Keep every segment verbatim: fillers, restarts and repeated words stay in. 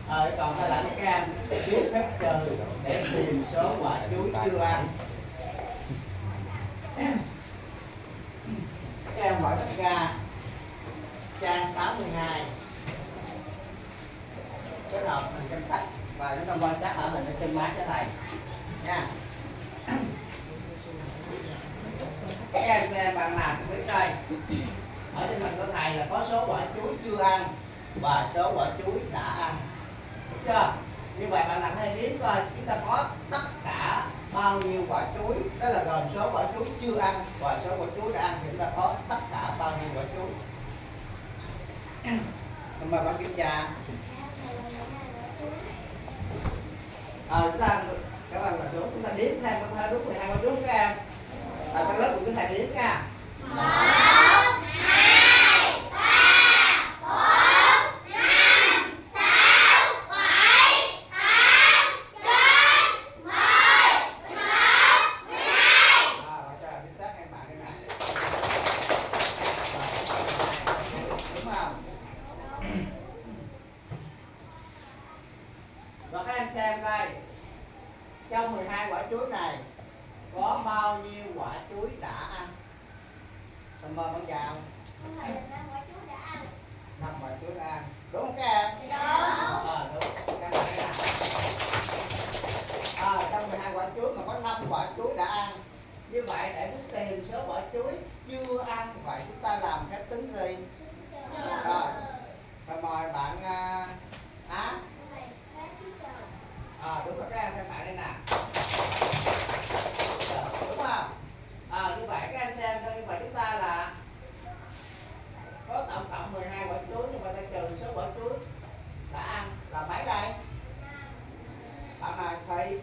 Ờ, còn ta là các em biết phép trừ để tìm số quả chuối chưa ăn. Các em mở sách ra trang sáu mươi hai, kết hợp hình trong sách và chúng ta quan sát ở hình ở trên mát cho thầy nha. Các em xem bạn nào cũng biết đây, ở trên hình của thầy là có số quả chuối chưa ăn và số quả chuối đã ăn, đúng chưa? Như vậy bạn nào hãy đếm coi chúng ta có tất cả bao nhiêu quả chuối, đó là gồm số quả chuối chưa ăn và số quả chuối đã ăn, thì chúng ta có tất cả bao nhiêu quả chuối. Nhưng mà bạn kiểm tra à, chúng ta các bạn là xuống chúng ta đếm thêm con hai đúng mười hai quả chuối các em. À, các lớp của chúng ta đếm nha. Một, hai, ba, bốn, năm, sáu, bảy, tám, chín, mười, mười một, mười hai. À, bạn cho chính xác em bạn đây nè. Đúng không? Và các em xem đây, trong mười hai quả chuối này có bao nhiêu quả chuối đã ăn? Xong mời bạn vào. năm quả chuối đã ăn. năm quả chuối đã ăn. Đúng không các em? Đúng. À, đúng. Các bạn thấy nào? À, trong mười hai quả chuối mà có năm quả chuối đã ăn. Như vậy để muốn tìm số quả chuối chưa ăn, vậy chúng ta làm phép tính gì? Rồi. Rồi mời bạn uh, Á. À, đúng rồi các em, các bạn đây nè. Đúng không? À, như vậy các em xem thôi, như vậy chúng ta là có tổng cộng mười hai quả chuối, nhưng mà ta trừ số quả chuối đã ăn là mấy đây? Bạn nào thì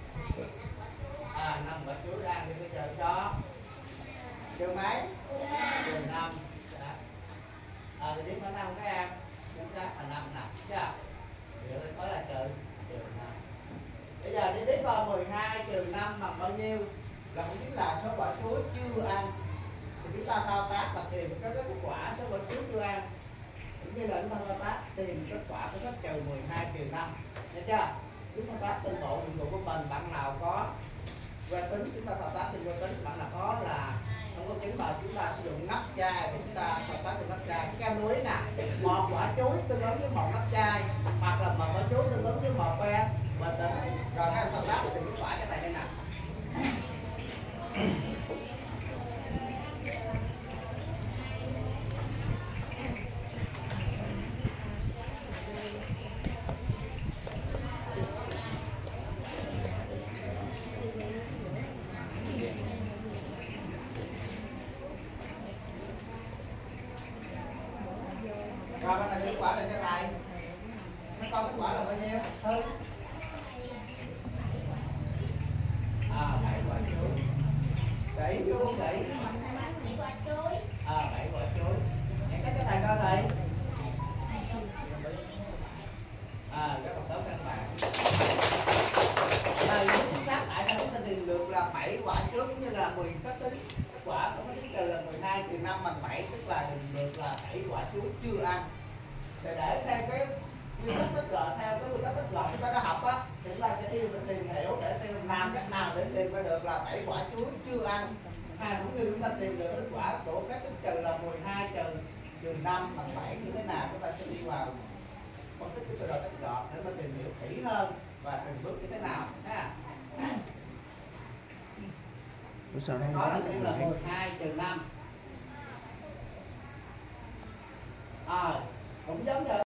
à, năm quả chuối đã ăn thì phải trừ cho trừ mấy? Trừ năm. À, thì điểm có năm các em, chính xác là năm nè, chưa? Vậy tôi nói là trừ trừ năm. Bây giờ đi biết coi mười hai trừ năm bằng bao nhiêu, là cũng chính là số quả chuối chưa ăn. Thì chúng ta thao tác và tìm cái kết quả số quả chuối chưa ăn, cũng như là chúng ta thao tác tìm kết quả của phép trừ mười hai trừ năm, nghe chưa? Chúng ta thao tác tinh bộ dụng cụ của mình. Bạn nào có que tính chúng ta thao tác trên que tính, bạn nào có là không có kính mà chúng ta sử dụng nắp chai thì chúng ta thao tác trên nắp chai. Các em lưu ý nè, một quả chuối tương ứng với một nắp chai, hoặc là một quả chuối tương ứng với một que và tính. Rồi các em thao tác để tìm kết quả cho thầy đây nè. Rồi bạn này kết quả là cho thầy. Nó con kết quả là bao nhiêu? Hơn. À, bảy quả chuối. Bảy luôn bảy. bảy quả chuối. À, bảy quả chuối. Hãy xét cho thầy coi thầy. À, rất là tốt các bạn. Đây, chính xác tại sao chúng ta tìm được là bảy quả chuối cũng như là mười phép tính. Kết quả của phép trừ là mười hai trừ năm bằng bảy, tức là tìm được là bảy quả chuối chưa ăn. Để để theo cái nguyên tắc tích gọn, theo cái nguyên tắc tích gọn chúng ta đã học á, thì chúng ta sẽ yêu để tìm hiểu để tìm làm cách nào để tìm ra được là bảy quả chuối chưa ăn. Hay cũng như chúng ta tìm được kết quả của phép tích trừ là mười hai trừ trừ năm bằng bảy như thế nào, chúng ta sẽ đi vào phân tích cái sơ đồ tích gọn để mà tìm hiểu kỹ hơn và từng bước như thế nào ha. Có là như là mười hai trừ năm. À, cũng giống như